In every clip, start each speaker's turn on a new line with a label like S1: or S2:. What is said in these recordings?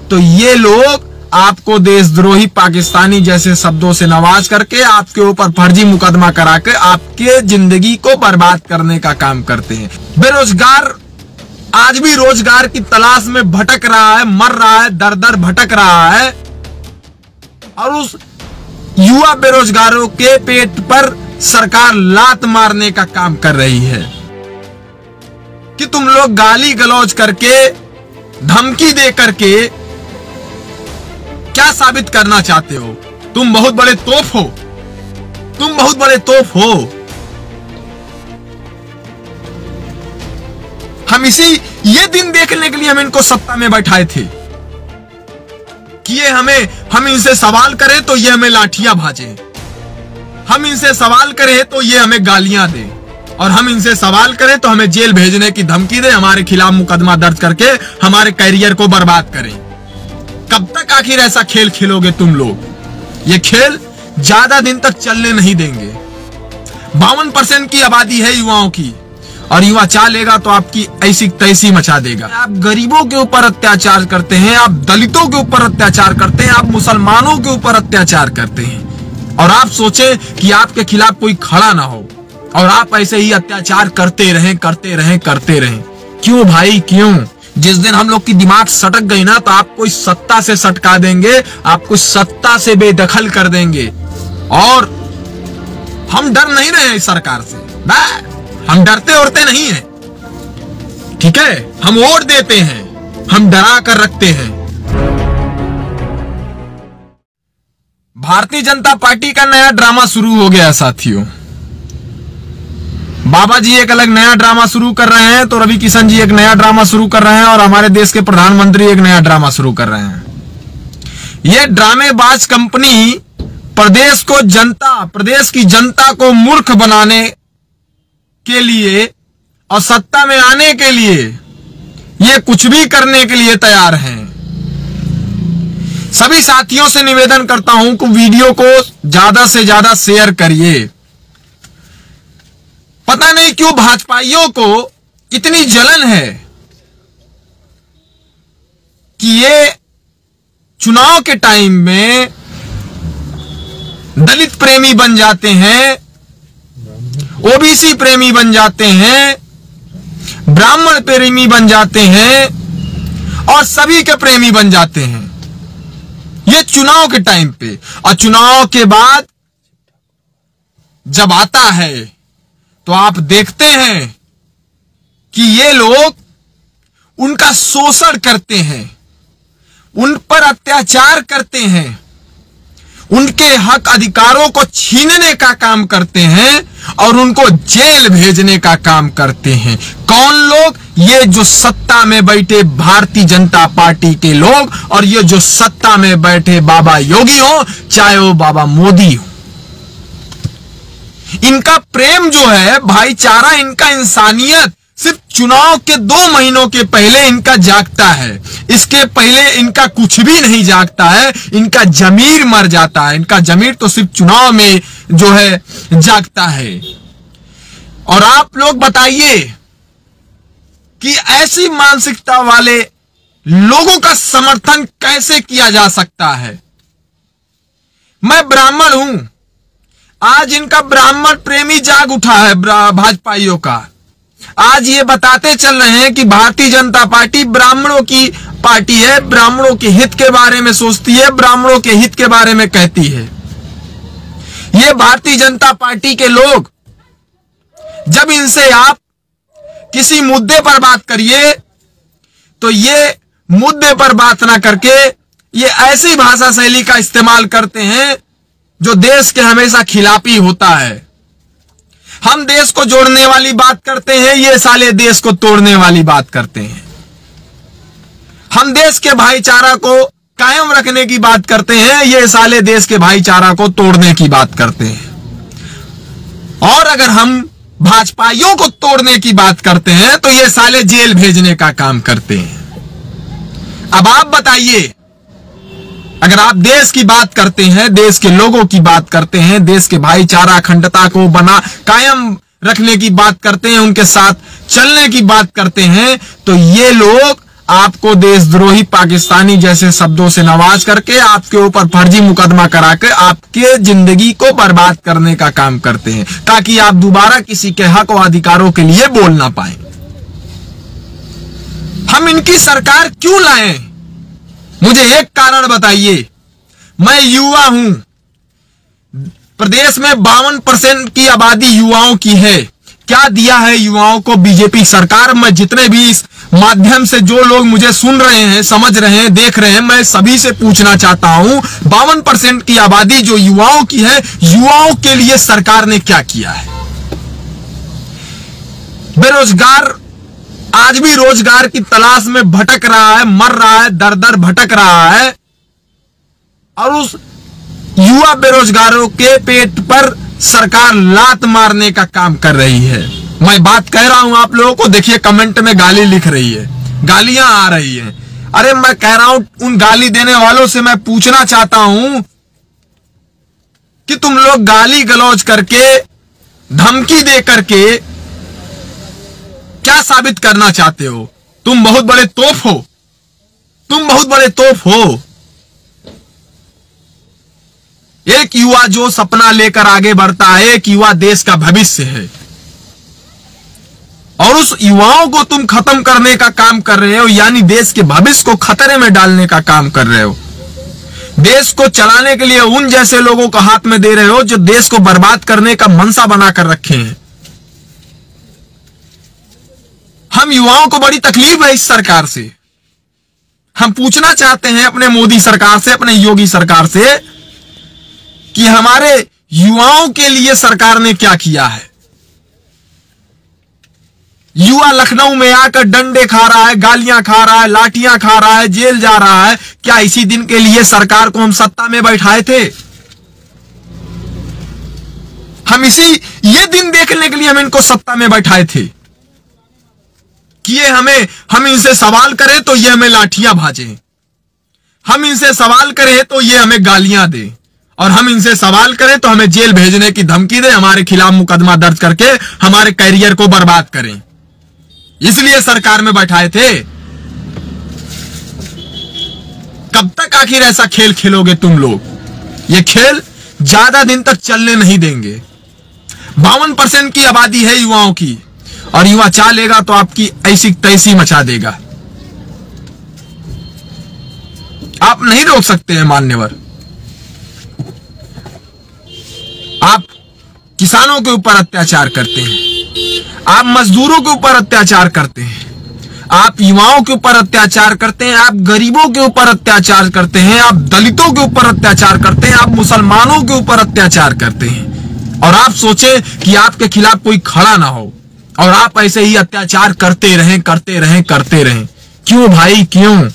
S1: तो ये लोग आपको देशद्रोही पाकिस्तानी जैसे शब्दों से नवाज करके आपके ऊपर फर्जी मुकदमा करा के आपके जिंदगी को बर्बाद करने का काम करते हैं। बेरोजगार आज भी रोजगार की तलाश में भटक रहा है, मर रहा है, दर दर भटक रहा है, और उस युवा बेरोजगारों के पेट पर सरकार लात मारने का काम कर रही है कि तुम लोग गाली गलौज करके, धमकी दे करके क्या साबित करना चाहते हो? तुम बहुत बड़े तोप हो, तुम बहुत बड़े तोप हो। हम ये दिन देखने के लिए हम इनको सत्ता में बैठाए थे कि ये हम इनसे सवाल करें तो ये हमें लाठियां भाजे, हम इनसे सवाल करें तो ये हमें गालियां दे, और हम इनसे सवाल करें तो हमें जेल भेजने की धमकी दे, हमारे खिलाफ मुकदमा दर्ज करके हमारे कैरियर को बर्बाद करें। कब तक आखिर ऐसा खेल खेलोगे तुम लोग? ये खेल ज्यादा दिन तक चलने नहीं देंगे। 52% की आबादी है युवाओं की, और युवा चाह लेगा तो आपकी ऐसी तैसी मचा देगा। आप गरीबों के ऊपर अत्याचार करते हैं, आप दलितों के ऊपर अत्याचार करते हैं, आप मुसलमानों के ऊपर अत्याचार करते हैं, और आप सोचे कि आपके खिलाफ कोई खड़ा ना हो, और आप ऐसे ही अत्याचार करते रहें, करते रहें, करते रहें। क्यों भाई, क्यों? जिस दिन हम लोग की दिमाग सटक गई ना, तो आपको इस सत्ता से सटका देंगे, आपको सत्ता से बेदखल कर देंगे। और हम डर नहीं रहे हैं इस सरकार से, हम डरते ओरते नहीं हैं, ठीक है? हम वोट देते हैं, हम डरा कर रखते हैं। भारतीय जनता पार्टी का नया ड्रामा शुरू हो गया साथियों। बाबा जी एक अलग नया ड्रामा शुरू कर रहे हैं, तो रवि किशन जी एक नया ड्रामा शुरू कर रहे हैं, और हमारे देश के प्रधानमंत्री एक नया ड्रामा शुरू कर रहे हैं। ये ड्रामेबाज कंपनी प्रदेश की जनता को मूर्ख बनाने के लिए और सत्ता में आने के लिए ये कुछ भी करने के लिए तैयार हैं। सभी साथियों से निवेदन करता हूं कि वीडियो को ज्यादा से ज्यादा शेयर करिए। पता नहीं क्यों भाजपाइयों को इतनी जलन है कि ये चुनाव के टाइम में दलित प्रेमी बन जाते हैं, ओबीसी प्रेमी बन जाते हैं, ब्राह्मण प्रेमी बन जाते हैं, और सभी के प्रेमी बन जाते हैं ये चुनाव के टाइम पे। और चुनाव के बाद जब आता है तो आप देखते हैं कि ये लोग उनका शोषण करते हैं, उन पर अत्याचार करते हैं, उनके हक अधिकारों को छीनने का काम करते हैं, और उनको जेल भेजने का काम करते हैं। कौन लोग? ये जो सत्ता में बैठे भारतीय जनता पार्टी के लोग, और ये जो सत्ता में बैठे बाबा योगी हो, चाहे वो बाबा मोदी हो। इनका प्रेम जो है, भाईचारा, इनका इंसानियत सिर्फ चुनाव के 2 महीनों के पहले इनका जागता है। इसके पहले इनका कुछ भी नहीं जागता है, इनका जमीर मर जाता है। इनका जमीर तो सिर्फ चुनाव में जो है जागता है। और आप लोग बताइए कि ऐसी मानसिकता वाले लोगों का समर्थन कैसे किया जा सकता है? मैं ब्राह्मण हूं, आज इनका ब्राह्मण प्रेमी जाग उठा है भाजपाइयों का। आज ये बताते चल रहे हैं कि भारतीय जनता पार्टी ब्राह्मणों की पार्टी है, ब्राह्मणों के हित के बारे में सोचती है, ब्राह्मणों के हित के बारे में कहती है। ये भारतीय जनता पार्टी के लोग, जब इनसे आप किसी मुद्दे पर बात करिए तो ये मुद्दे पर बात ना करके ये ऐसी भाषा शैली का इस्तेमाल करते हैं जो देश के हमेशा खिलाफी होता है। हम देश को जोड़ने वाली बात करते हैं, ये साले देश को तोड़ने वाली बात करते हैं। हम देश के भाईचारा को कायम रखने की बात करते हैं, ये साले देश के भाईचारा को तोड़ने की बात करते हैं। और अगर हम भाजपाइयों को तोड़ने की बात करते हैं तो ये साले जेल भेजने का काम करते हैं। अब आप बताइए, अगर आप देश की बात करते हैं, देश के लोगों की बात करते हैं, देश के भाईचारा अखंडता को कायम रखने की बात करते हैं, उनके साथ चलने की बात करते हैं, तो ये लोग आपको देशद्रोही पाकिस्तानी जैसे शब्दों से नवाज करके आपके ऊपर फर्जी मुकदमा करा के आपके जिंदगी को बर्बाद करने का काम करते हैं, ताकि आप दोबारा किसी के हक और अधिकारों के लिए बोल ना पाए। हम इनकी सरकार क्यों लाएं? मुझे एक कारण बताइए। मैं युवा हूं, प्रदेश में 52% की आबादी युवाओं की है। क्या दिया है युवाओं को बीजेपी सरकार? मैं जितने भी इस माध्यम से जो लोग मुझे सुन रहे हैं, समझ रहे हैं, देख रहे हैं, मैं सभी से पूछना चाहता हूं, 52% की आबादी जो युवाओं की है, युवाओं के लिए सरकार ने क्या किया है? बेरोजगार आज भी रोजगार की तलाश में भटक रहा है, मर रहा है, दर दर भटक रहा है, और उस युवा बेरोजगारों के पेट पर सरकार लात मारने का काम कर रही है। मैं बात कह रहा हूं आप लोगों को, देखिए कमेंट में गाली लिख रही है, गालियां आ रही हैं। अरे मैं कह रहा हूं, उन गाली देने वालों से मैं पूछना चाहता हूं कि तुम लोग गाली गलौज करके, धमकी दे करके क्या साबित करना चाहते हो? तुम बहुत बड़े तोप हो, तुम बहुत बड़े तोप हो। एक युवा जो सपना लेकर आगे बढ़ता है, एक युवा देश का भविष्य है, और उस युवाओं को तुम खत्म करने का काम कर रहे हो, यानी देश के भविष्य को खतरे में डालने का काम कर रहे हो। देश को चलाने के लिए उन जैसे लोगों को हाथ में दे रहे हो जो देश को बर्बाद करने का मनसा बनाकर रखे हैं। हम युवाओं को बड़ी तकलीफ है इस सरकार से। हम पूछना चाहते हैं अपने मोदी सरकार से, अपने योगी सरकार से, कि हमारे युवाओं के लिए सरकार ने क्या किया है? युवा लखनऊ में आकर डंडे खा रहा है, गालियां खा रहा है, लाठियां खा रहा है, जेल जा रहा है। क्या इसी दिन के लिए सरकार को हम सत्ता में बैठाए थे? हम ये दिन देखने के लिए हम इनको सत्ता में बैठाए थे कि ये हम इनसे सवाल करें तो ये हमें लाठियां भाजे, हम इनसे सवाल करें तो ये हमें गालियां दे, और हम इनसे सवाल करें तो हमें जेल भेजने की धमकी दे, हमारे खिलाफ मुकदमा दर्ज करके हमारे कैरियर को बर्बाद करें। इसलिए सरकार में बैठाए थे। कब तक आखिर ऐसा खेल खेलोगे तुम लोग? ये खेल ज्यादा दिन तक चलने नहीं देंगे। 52% की आबादी है युवाओं की, और युवा चाह लेगा तो आपकी ऐसी तैसी मचा देगा। आप नहीं रोक सकते हैं मान्यवर। आप किसानों के ऊपर अत्याचार करते हैं, आप मजदूरों के ऊपर अत्याचार करते हैं, आप युवाओं के ऊपर अत्याचार करते हैं, आप गरीबों के ऊपर अत्याचार करते हैं, आप दलितों के ऊपर अत्याचार करते हैं, आप मुसलमानों के ऊपर अत्याचार करते हैं, और आप सोचे कि आपके खिलाफ कोई खड़ा ना हो, और आप ऐसे ही अत्याचार करते रहें, करते रहें, करते रहें। क्यों भाई, क्यों?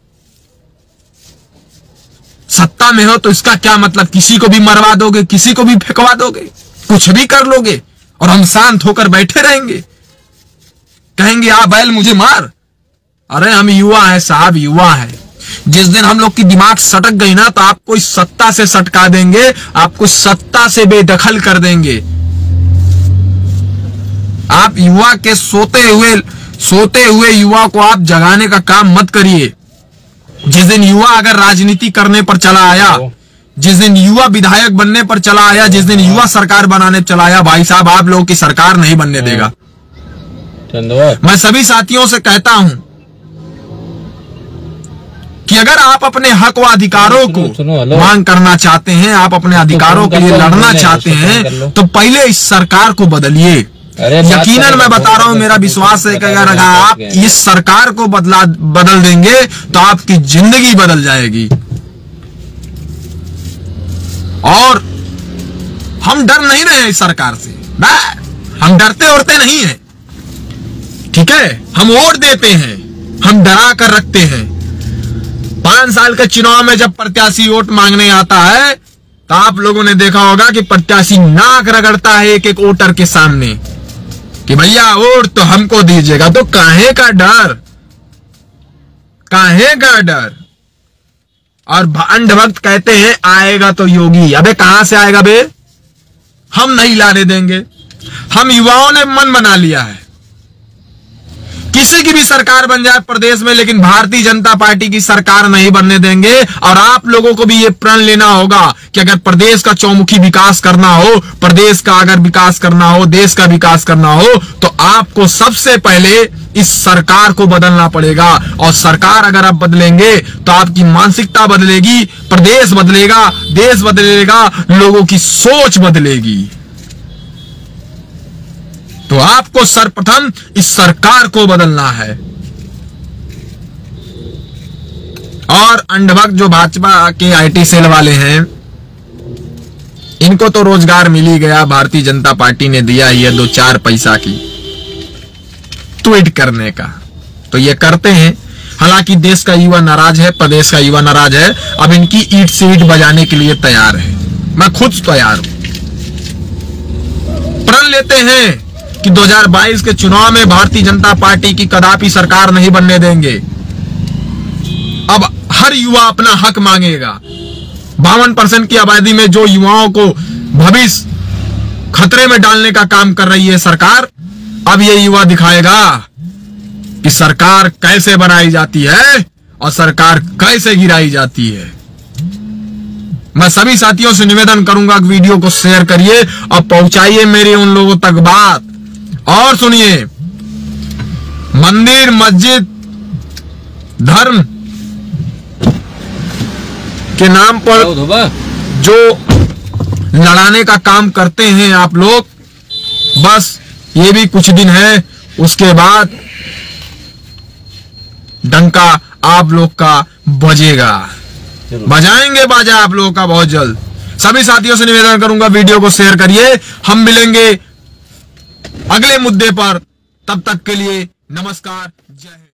S1: सत्ता में हो तो इसका क्या मतलब? किसी को भी मरवा दोगे, किसी को भी फेंकवा दोगे, कुछ भी कर लोगे, और हम शांत होकर बैठे रहेंगे, कहेंगे आ बैल मुझे मार। अरे हम युवा हैं साहब, युवा हैं। जिस दिन हम लोग की दिमाग सटक गई ना, तो आपको इस सत्ता से सटका देंगे, आपको सत्ता से बेदखल कर देंगे। आप युवा के सोते हुए युवा को आप जगाने का काम मत करिए। जिस दिन युवा अगर राजनीति करने पर चला आया, जिस दिन युवा विधायक बनने पर चला आया, जिस दिन युवा सरकार बनाने चला आया, भाई साहब आप लोगों की सरकार नहीं बनने देगा। मैं सभी साथियों से कहता हूं कि अगर आप अपने हक व अधिकारों को मांग करना चाहते हैं, आप अपने अधिकारों के लिए लड़ना चाहते हैं, तो पहले इस सरकार को बदलिए। यकीनन मैं बता रहा हूं, मेरा विश्वास है कि अगर आप इस सरकार को बदल देंगे तो आपकी जिंदगी बदल जाएगी। और हम डर नहीं रहे इस सरकार से, हम डरते उड़ते नहीं हैं, ठीक है? हम वोट देते हैं, हम डरा कर रखते हैं। 5 साल के चुनाव में जब प्रत्याशी वोट मांगने आता है, तो आप लोगों ने देखा होगा कि प्रत्याशी नाक रगड़ता है एक एक वोटर के सामने कि भैया वोट तो हमको दीजिएगा। तो काहे का डर, काहे का डर? और अंधभक्त कहते हैं आएगा तो योगी। अबे कहां से आएगा बे? हम नहीं लाने देंगे। हम युवाओं ने मन बना लिया है कि किसी की भी सरकार बन जाए प्रदेश में, लेकिन भारतीय जनता पार्टी की सरकार नहीं बनने देंगे। और आप लोगों को भी ये प्रण लेना होगा कि अगर प्रदेश का चौमुखी विकास करना हो, प्रदेश का अगर विकास करना हो, देश का विकास करना हो, तो आपको सबसे पहले इस सरकार को बदलना पड़ेगा। और सरकार अगर आप बदलेंगे तो आपकी मानसिकता बदलेगी, प्रदेश बदलेगा, देश बदलेगा, लोगों की सोच बदलेगी। तो आपको सर्वप्रथम इस सरकार को बदलना है। और अंधभक्त जो भाजपा के आईटी सेल वाले हैं, इनको तो रोजगार मिल ही गया, भारतीय जनता पार्टी ने दिया ही है 2-4 पैसा की ट्वीट करने का, तो ये करते हैं। हालांकि देश का युवा नाराज है, प्रदेश का युवा नाराज है, अब इनकी ईंट से ईंट बजाने के लिए तैयार है। मैं खुद तैयार हूं। प्रण लेते हैं कि 2022 के चुनाव में भारतीय जनता पार्टी की कदापि सरकार नहीं बनने देंगे। अब हर युवा अपना हक मांगेगा। 52% की आबादी में जो युवाओं को भविष्य खतरे में डालने का काम कर रही है सरकार, अब ये युवा दिखाएगा कि सरकार कैसे बनाई जाती है और सरकार कैसे गिराई जाती है। मैं सभी साथियों से निवेदन करूंगा कि वीडियो को शेयर करिए और पहुंचाइए मेरी उन लोगों तक बात। और सुनिए, मंदिर, मस्जिद, धर्म के नाम पर जो लड़ाने का काम करते हैं आप लोग, बस ये भी कुछ दिन है, उसके बाद डंका आप लोग का बजेगा, बजाएंगे बाजा आप लोगों का बहुत जल्द। सभी साथियों से निवेदन करूंगा वीडियो को शेयर करिए। हम मिलेंगे अगले मुद्दे पर, तब तक के लिए नमस्कार, जय हिंद।